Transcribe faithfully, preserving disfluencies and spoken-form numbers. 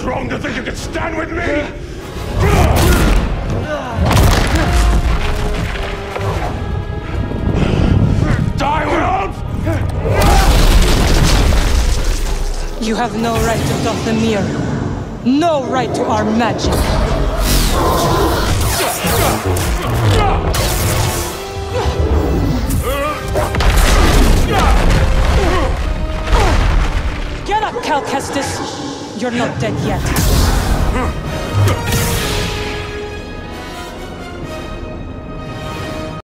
was wrong to think you could stand with me! Die, world! You have no right to Dothamir. No right to our magic. Get up, Cal Kestis! You're not dead yet.